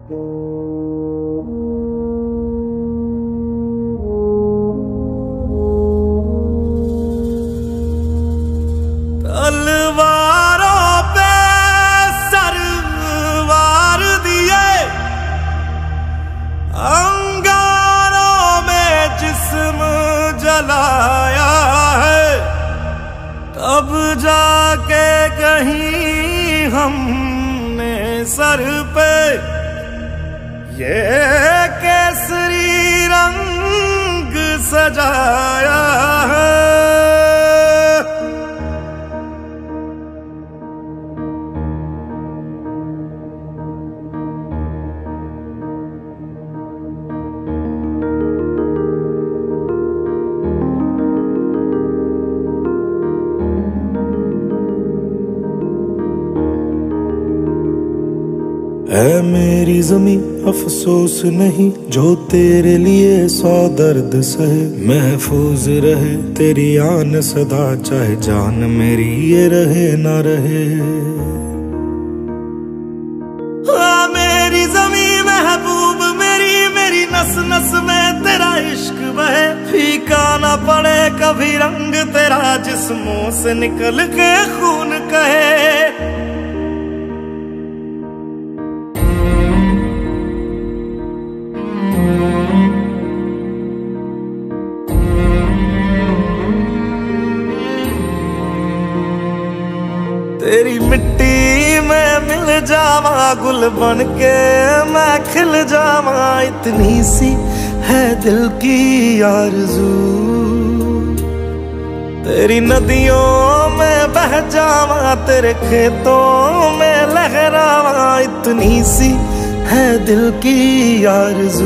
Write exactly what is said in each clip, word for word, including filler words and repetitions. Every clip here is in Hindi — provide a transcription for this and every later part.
तलवारों पे सरवार दिए, अंगारों में जिस्म जलाया है, तब जाके कहीं हमने सर पे ये केसरी रंग सजाया है। ऐ मेरी ज़मीं अफसोस नहीं जो तेरे लिए सौ दर्द सहे, महफूज रहे तेरी आन सदा चाहे जान मेरी ये रहे ना रहे। हाँ मेरी ज़मीं महबूब मेरी, मेरी नस नस में तेरा इश्क बहे, फीका ना पड़े कभी रंग तेरा जिस्मों से निकल के खून कहे। तेरी मिट्टी में मिल जावा गुल बन के मैं खिल जावा, इतनी सी है दिल की आरज़ू। तेरी नदियों में बह जावा तेरे खेतों में लहरावा, इतनी सी है दिल की आरज़ू।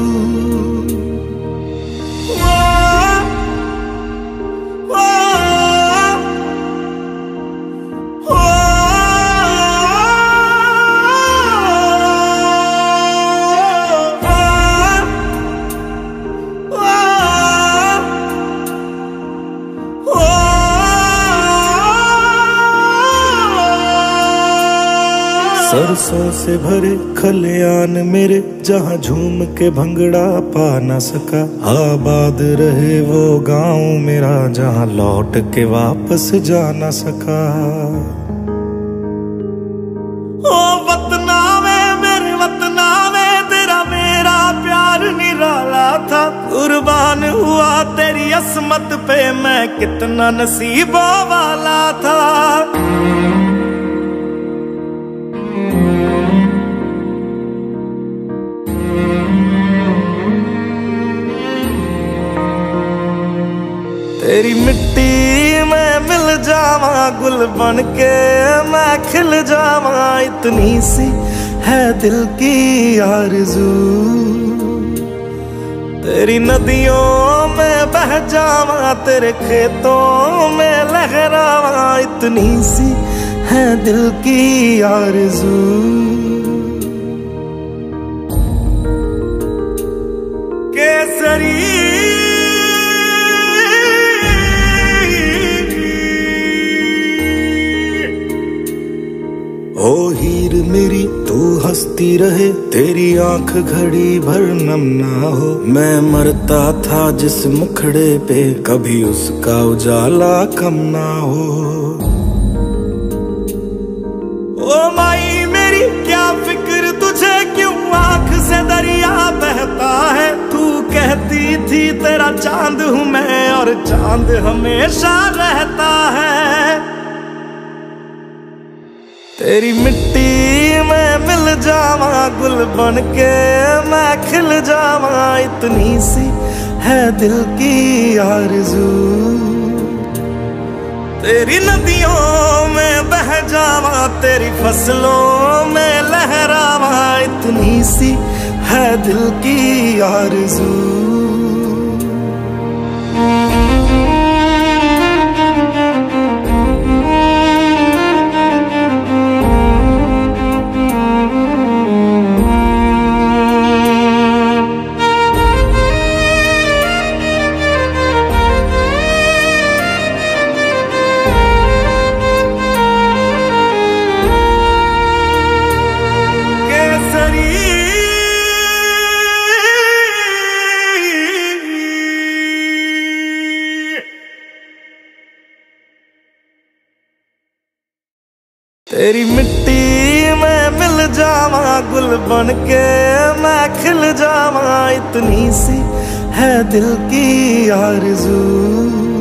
सरसों से भरे खलियान मेरे, जहाँ झूम के भंगड़ा पा न सका, आबाद रहे वो गांव मेरा जहाँ लौट के वापस जा न सका। ओ वतना में मेरे वतना में तेरा मेरा प्यार निराला था, कुर्बान हुआ तेरी असमत पे मैं कितना नसीबों वाला था। तेरी मिट्टी में मिल जावा गुल बन के मैं खिल जावा, इतनी सी है दिल की आरज़ू। तेरी नदियों में बह जावा तेरे खेतों में लहरावा, इतनी सी है दिल की आरज़ू। केसरी ओ हीर मेरी तू हंसती रहे, तेरी आंख घड़ी भर नम ना हो, मैं मरता था जिस मुखड़े पे कभी उसका उजाला कम ना हो। ओ माई मेरी क्या फिक्र तुझे क्यों आंख से दरिया बहता है, तू कहती थी तेरा चांद हूँ मैं और चांद हमेशा रहता है। तेरी मिट्टी में मिल जावा गुल बन के मैं खिल जावा, इतनी सी है दिल की आरज़ू। तेरी नदियों में बह जावा तेरी फसलों में लहरावा, इतनी सी है दिल की आरज़ू। केसरी तेरी मिट्टी में मिल जावा, गुल बन के मैं खिल जावा, इतनी सी है दिल की आरज़ू।